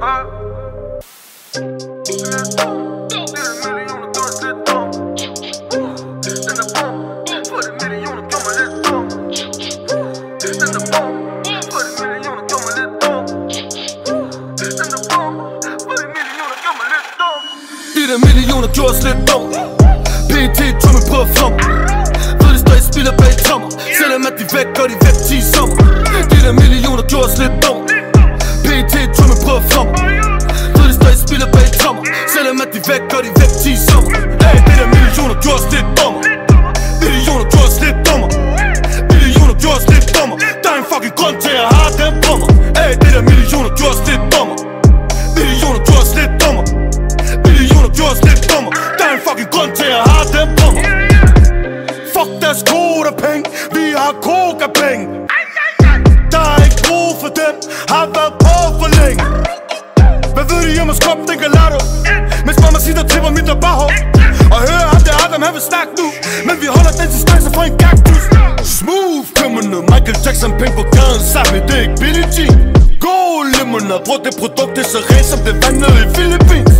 De der millioner gjorde os lidt dum. PET drømme på at flamme. Ved de stadig spiller bag trammer. Selvom at de væk, går de væk 10 sommer. De der millioner gjorde os lidt dum. PET drømme på at flamme. Ved de stadig spiller bag trammer. Selvom at de væk, går de væk 10 sommer. Hey, de der millioner gjorde os lidt dummer. Millioner gjorde os lidt dummer. Millioner gjorde os lidt dummer. Der er en fucking grund til at have dem på mig. Hey, de der millioner gjorde os lidt dummer. Millioner gjorde os lidt dummer. Millioner gjorde os lidt dummer. Der er en fucking grund til at have dem på mig. Fuck deres kodapenge. Vi har kokapenge. Der er ikke brug for dem. Har været på for længe. Hvad ved de om at skubbe den galato? Mens mamma siger til mig mit baho. Og høre ham det Adam, han vil snakke nu. Men vi holder den distance for en kaktus. Smooth criminal, Michael Jackson, penge på gaden sammen. Det er ikke Billie Jean. God limonade, brug det produkt, det er så rent som det vand nede i Philippines.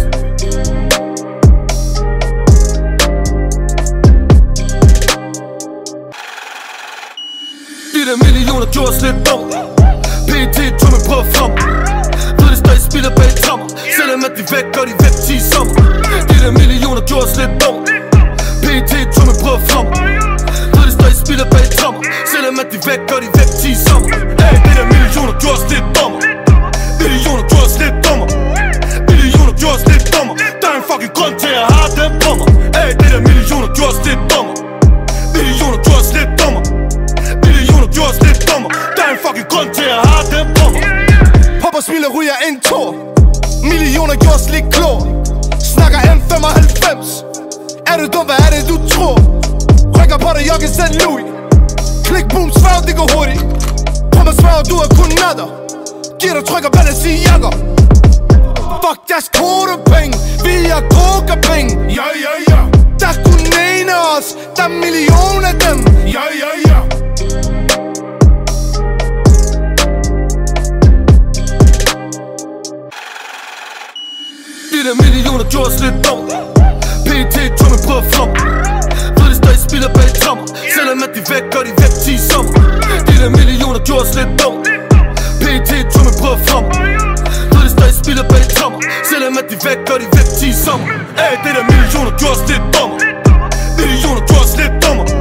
De der millioner gjorde os lidt dum. PET drømme på at flamme. Ved de stadig spiller bag trammer. Selvom at de væk, går de væk 10 sommer. De der millioner gjorde os lidt dum. PET drømme på at flamme. Ved de stadig spiller bag trammer. Selvom at de væk, går de væk 10 sommer. Hey, de der millioner gjorde os lidt dummer. Millioner gjorde os lidt dummer. Millioner gjorde os lidt dummer. Der er en fucking grund til at have dem på mig. Hey, de der millioner gjorde os lidt dummer. Millioner gjorde os lidt dummer. Millioner gjorde os lidt dummer. Der er en fucking grund til at have dem på mig. Popper smiler, ryger en tår. Millioner gjorde os lidt klog. Snakker M95. Er du dum, hvad er det du tror? Rykker på dig, joggen selv Louis. Klik, boom, svær, det går hurtigt. Prøv mig svær, du er kun natter. Giver dig trykker, hvad der siger jakker. Fuck deres kodapenge. Vi er kokapenge. Ja, ja, ja. Der kunne en af os. Der er millioner af dem. Ja, ja, ja. De der millioner gjorde os lidt dum. PET drømme på at flamme. Ved de stadig spiller bag trammer. Selvom at de væk, går de væk 10 sommer. De der millioner gjorde os lidt dum. PET drømme på at flamme. Ved de stadig spiller bag trammer. Selvom at de væk, går de væk 10 sommer. Hey, de der millioner gjorde os lidt dummer. Millioner gjorde os lidt dummer.